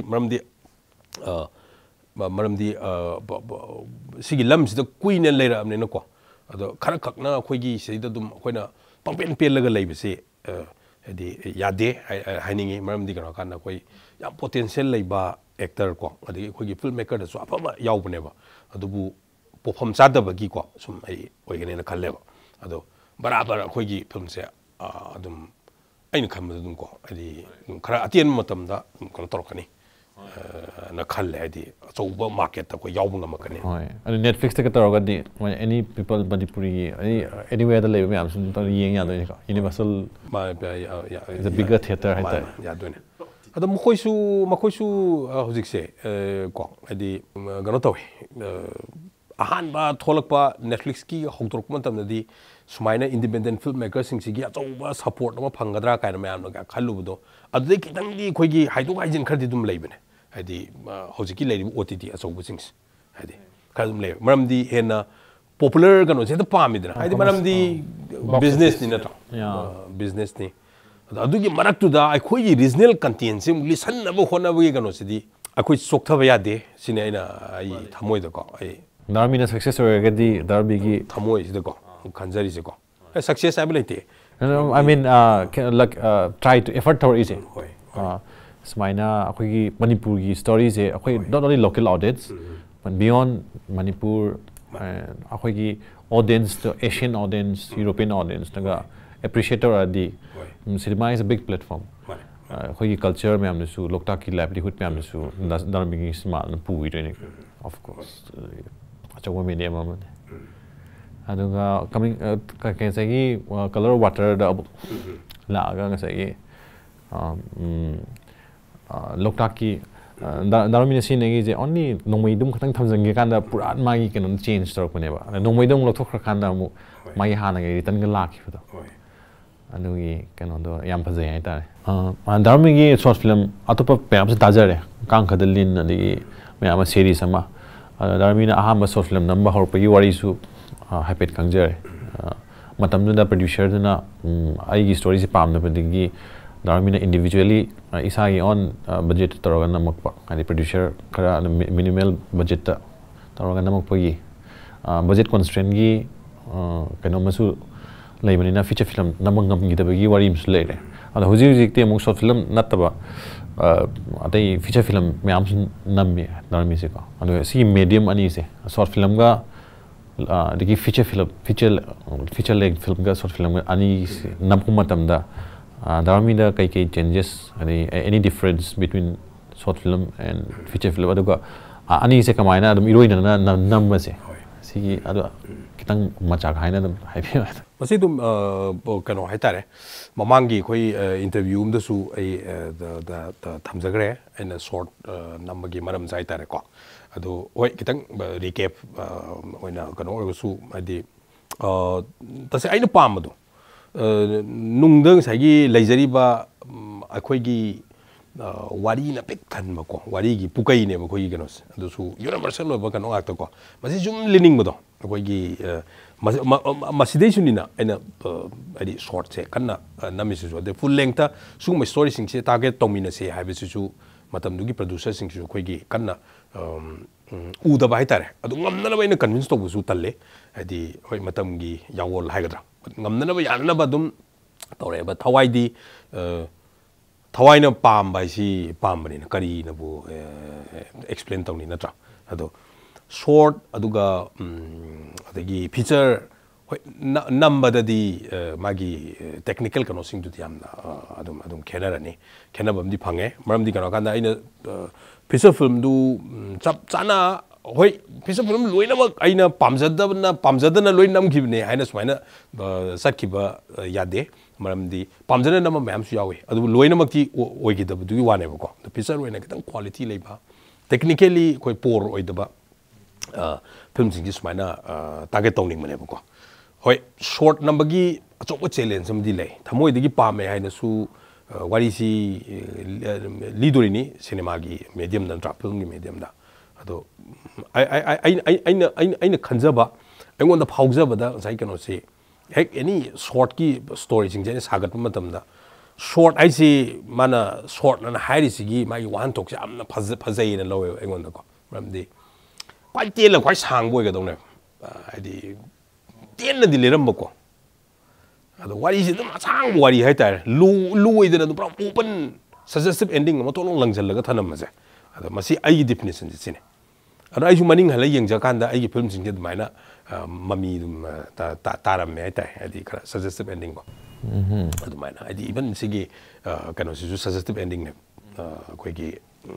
ꯃꯔꯝꯗꯤ ꯁꯤꯒꯤ ꯂꯝꯁꯤꯗ ꯀꯨꯏꯅ ꯂꯩꯔꯛꯑꯕꯅꯤꯅꯀꯣ ꯑꯗꯣ ꯈꯔ ꯈꯛꯅ ꯑꯩꯈꯣꯏꯒꯤ ꯁꯤꯗ ꯑꯗꯨꯝ ꯑꯩꯈꯣꯏꯅ ꯄꯦꯜꯂꯒ ꯂꯩꯕꯁꯤ ꯍꯥꯏꯗꯤ ꯌꯥꯗꯦ ꯍꯥꯏꯅꯤꯡꯉꯤ ꯃꯔꯝꯗꯤ ꯀꯩꯅꯣ ꯍꯥꯏꯀꯥꯟꯗ ꯑꯩꯈꯣꯏ ꯌꯥꯝ ꯄꯣꯇꯦꯟꯁꯤꯌꯦꯜ ꯂꯩꯕ ꯑꯦꯛꯇꯔ ꯀꯣ ꯑꯗꯒꯤ ꯑꯩꯈꯣꯏꯒꯤ ꯐꯤꯜꯝ ꯃꯦꯀꯔꯗꯁꯨ ꯑꯐꯕ ꯌꯥꯎꯕꯅꯦꯕ ꯑꯗꯨꯕꯨ ꯄꯣꯠꯐꯝ ꯆꯥꯗꯕꯒꯤꯀꯣ ꯁꯨꯝ ꯑꯩ ꯑꯣꯏꯒꯅꯦꯅ ꯈꯜꯂꯦꯕ ꯑꯗꯣ ꯕꯔꯥꯕꯔ ꯑꯩꯈꯣꯏꯒꯤ ꯐꯤꯜꯝꯁꯦ ꯑꯗꯨꯝ ꯑꯩꯅ ꯈꯟꯕꯗ ꯑꯗꯨꯝ ꯀꯣ ꯍꯥꯏꯗꯤ ꯈꯔ ꯑꯇꯦꯟꯕ ꯃꯇꯝꯗ ꯀꯩꯅꯣ ꯇꯧꯔꯛꯀꯅꯤ ꯅ ꯈꯜꯂꯦ ꯍꯥꯏꯗꯤ ꯑꯆꯧꯕ ꯃꯥꯔꯀꯦꯠꯇ ꯑꯩꯈꯣꯏ ꯌꯥꯎꯕ ꯉꯝꯃꯛꯀꯅꯤ ꯍꯣꯏ ꯑꯗꯨ ꯅꯦꯠꯐ꯭ꯂꯤꯛꯁꯇꯒ ꯇꯧꯔꯒꯗꯤ ꯃꯣꯏ ꯑꯦꯅꯤ ꯄꯤꯄꯜ ꯃꯅꯤꯄꯨꯔꯤꯒꯤ ꯑꯦꯅꯤꯋꯦꯌꯔꯗ ꯂꯩꯕ ꯃꯌꯥꯝꯁꯨ ꯌꯦꯡ ꯌꯥꯗꯣꯏꯅꯤꯀꯣ ꯌꯨꯅꯤꯚꯔꯁꯦꯜ ꯕꯤꯒꯔ ꯊꯤꯌꯦꯇꯔ ꯍꯥꯏꯇꯥꯔꯦ ꯌꯥꯗꯣꯏꯅꯦ ꯑꯗꯣ ꯃꯈꯣꯏꯁꯨ ꯍꯧꯖꯤꯛꯁꯦ ꯀꯣ ꯍꯥꯏꯗꯤ ꯀꯩꯅꯣ ꯇꯧꯋꯤ अहानबा थोलकपा नेटफ्लिक्स की हौदरक मतमदि सुमाइना इंडिपेंडेंट फिल्म मेकर सिंगसिगी अचौबा सपोर्ट अमा फंगदरा कायना मयाम नगा खल्लुबदो अदुदे खितंगदी खैगी हाइदो हाइजिन खरदि दुम लेबने हाइदि हौजिकी लेरिब ओटीटी अचौबा सिंगस हाइदि खदुम ले मरमदि हेना पॉपुलर कनो से त पामिदना हाइदि मरमदि बिजनेस नि नतो बिजनेस नि अदुगी मरक्तुदा अखोई रीजनल कंटेंट से लिसनबो होनबगी कनो सिदि अखोई सोक्थबा यादे सिने आइना आई थमोइदको आई दारमीना सक्सेस होरगदी दारबीगी थमोइसिदको खंजरिसिको सक्सेस आइबल लेते I mean like try to effort toward is smaina akhoi Manipur gi stories e akhoi not only local audience but beyond Manipur akhoi gi audience to Asian audience European audience naga appreciator adi cinema is a big platform akhoi gi culture me amne su Loktak ki livelihood me amne su darmi gi cinema pu wi of course achawa medium amane aduga coming can say color water da la ga say Loktak ki darmina sin ngi je only nongmai dum khatang thamjang kan da puran magi kenon change tor kone ba nongmai dum lokthok khra kan da mu magi hana ngi return ga lak khido adugi kenon do yam phajai ai ta darmi gi short film atopa pam se tajare kang khadalin adi me ama series ama darmina aham short film number hor pagi wari su happet kangjare matam da producer na ai gi story se pam na padigi darmina individually isagi on budget toroga namak pa ani producer kara minimal budget ta toroga namak pagi budget constraint gi kano masu leibani na feature film namang ngam gi dabagi wari ms lere ada huji huji te among short film nataba atai feature film me am nammi darmi se ko anu si medium ani se short film ga digi feature film feature length film ga short film ani namku matam da darmi da kai changes any difference between short film and feature film aduga ani se kamaina adum iroina na namma se si adu kitang macha haina dum haibi masi dum kano haitare mamangi khoi interview um da su ai da thamjagre and short number gi maram jai tare ko adu oi kitang recap oina kano su adi tase aina pamadu nungdang sagi leizariba akhoi wari na pek than ma ko wari gi pukai ne ma khoi ganos adu su universal ba kano akta ko masi jum lining bodo akhoi gi masidei sunina ena adi short se kanna nami su de full length su ma story sing se target tomina se haibe su matam du gi producer sing su khoi gi kanna u da bai tare adu ngamna na baina convince to bu su talle adi hoi matam gi yawol haigadra ngamna ba yana ba dum tore ba thawai di thawai na pam bai si pam bani na kari na bu explain tawni na tra ado short aduga adagi feature number da di magi technical kano sing du yam adum khenarani khenabam di phange maram di kano kanda ina feature film du chap chana hoi feature film loina aina pamjadana loi nam khibne haina sumaina sakhiba yade maram di pamjana nam mayam su yawe adu loina makti oigi da du wane ba ko the feature loina kitang quality leiba technically koi por oidaba film sing ji sumaina target tawning mane ba ko hoi short number gi achoba challenge sam di lei thamoi digi pame haina su wari si lidorini cinema gi medium dan trap film gi medium da ado aina khanjaba aingon da phaujaba da sai kano se hek any short ki story sing je sagat matam da short ai si mana short na hairi sigi mai wan tok se amna phajai na lowe aingon da ko ramdi kwai tela kwai sang boy ga dong ne adi ten na di leram ko ado wari si dum sang wari hai tar lu idana du open suggestive ending ma to long langjal laga thanam ma se ado masi ai definition ji sine ado ai ju maning hala yeng ja kan da ai film sing je maina mami dum taram me ai tai adi kara suggestive ending ko ado maina adi even sigi kano si ju suggestive ending ne koi gi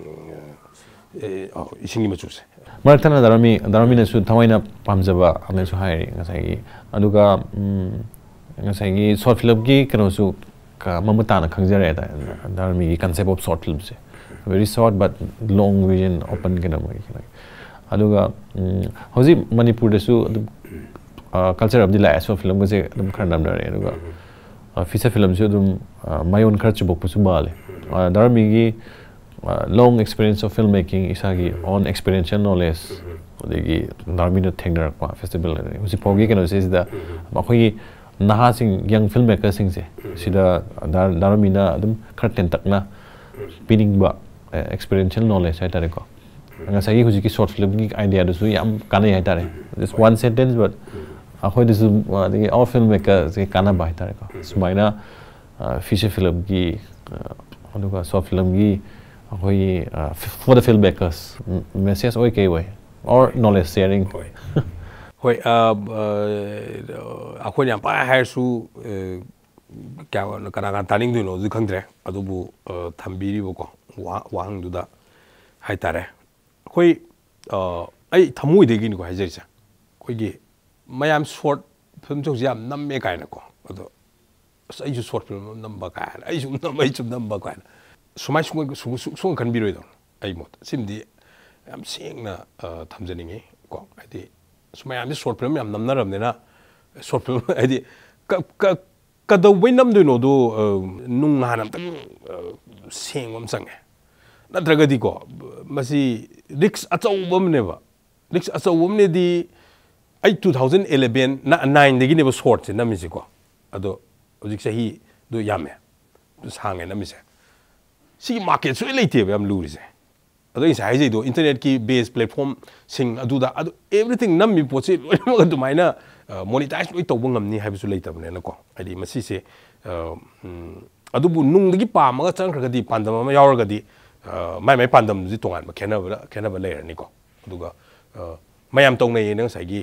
isingi ma chuse maratana darami na su thawaina pamjaba ame su hairi ngasai gi aduga ngasai gi short film gi kano su ka mamata na khangjare da darami gi concept of short film se very short but long vision open kena mai aduga hoji Manipur desu culture of the la so film ga se dum khar nam dare aduga feature film ju dum mayon khar chu bok pu bale darmi gi long experience of filmmaking isagi on experiential knowledge odegi darmi no thengnar pa festival hoji pogi keno se da makhoi naha sing young filmmakers sing se sida darmi na dum khar ten tak na pinning ba experiential knowledge hai tare ko anga sagi hoji ki short film ki idea du su yam kanai hai tare just one sentence but akhoi this the all filmmakers ke kana ba hai tare ko sumaina feature film ki aduga short film ki akhoi for the filmmakers message oi ke way or knowledge sharing hoi akhoi yam pa hai su kya kana taning du no du khangdre adubu thambiri bo ko wahang du da hai tare khoi ai thamui de gi ni ko hai jerisa khoi gi mayam short film jok jam nam me kai na ko ado ai ju short film nam ba kai ai ju nam ba kai sumai sung kan bi roi do ai mot simdi am sing na thamjani ngi ko ai di sumai am short film yam nam na ram ne na short film ai di ka do wai nam do no do nung hanam tak sing wam sang natraga di ko masi risk achau bam ne ba risk achau bam ne di ai 2011 na 9 de gi ne ba short na mi si ko ado ojik sahi do yame sang na mi se si market so late ba am lu ri se ado in sai do internet ki base platform sing adu da ado everything nam mi po se lo do mai na monetize loi to bangam ni haibu su late ba ne na ko ai masi se adu bu nung de gi pa ma chang khra ga di pandam ma yaw ga di mai pandam ji tongan ma khena ba layer ni ko aduga mayam tong nei nang sai gi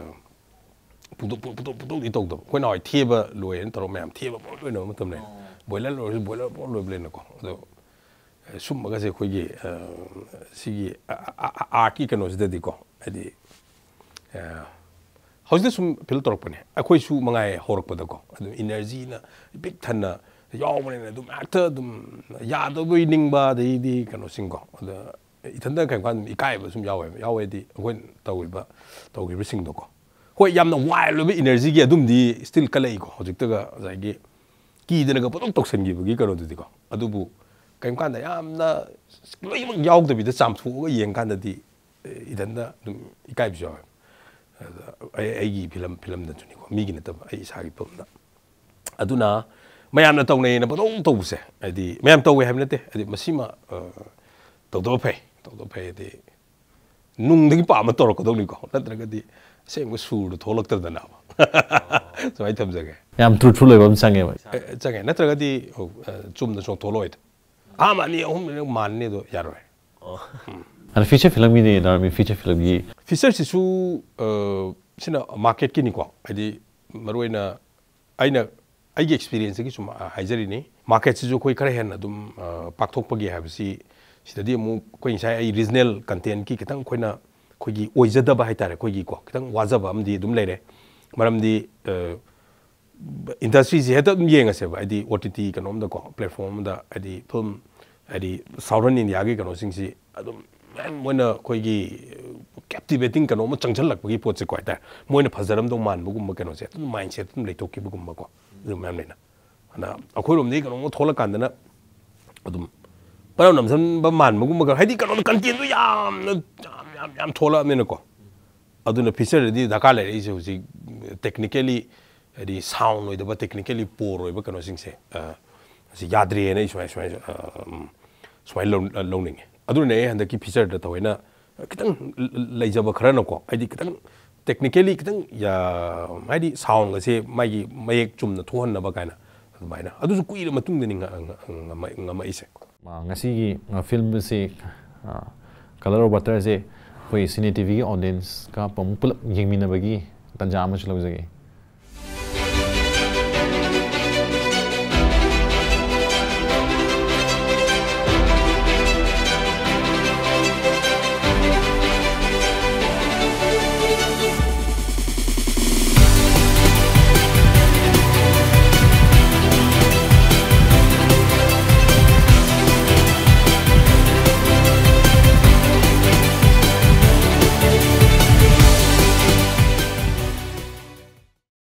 puto di tong do ko noi theba loi en taro mayam theba bo loi no ma tam nei boiler bo loi ble na ko do sum ma ga se ko gi si a ki kano se di ko adi how's sum pil torok pane akhoi su mangai horok pa da ko adu energy na big than na yaw ma ne dum actor dum ya do boi ning ba di kano sing ko da ithanda kan kan ikai ba sum yawe di akhoi tawi ba sing do ko hoi yam na wild lo energy gi adum di still kalai ko hojik ta ga zai gi ki de na ga potok tok sen gi gi karo di ko adu bu kan kan da yam na loi mak yaw da bi da cham thu ga yeng kan da di ithanda dum ikai bi yaw ai gi film da chuni ko mi gi na ta ai sa gi film da aduna mayam na tong nei na potong to se adi mayam to we have na te adi masima to pay di nung de pa ma tor ko do ni ko na tra ga di seng go sur do tholak ta da na so ai tham jage yam truthful le bam sange change na tra ga di chum na so tholoid ama ni hum man ne do yaroi and feature film ni na mi feature film gi feature si su sina market ki ni ko adi maroina aina ai experience ki sum haijari ni market si jo koi kare hen adum pakthok pagi ha si sidadi mu koi sai ai regional content ki kitang koina koi gi oijada ba haitare koi gi ko kitang wajaba amdi dum leire maram di industry ji heta yenga se ba adi OTT kanom da ko platform da adi film adi southern india gi kano sing si adum moina koi gi captivating kanom changchal lak gi pot se ko ta moina phajaram do man bugum kano se mindset tum leitok ki bugum ko dum mam leina ana akhoi rom ni kanom thola kan da na adum param nam san ba man bugum ka haidi kanom content do yam thola me ko aduna feature di dakar le ri se technically di sound oi da ba technically poor oi ba kano sing se si yadri ne swai loning aduna ne handa ki feature da toina kitang leijaba khara na ko aidi kitang technically kitang ya haidi sound ga se mai mayek chumna thohan na ba kana admaina adu su kuira matung de ngama ise ngasi gi film se color of water se koi cine tv audience ka pam pulap yengmina bagi tanja ma chlo jage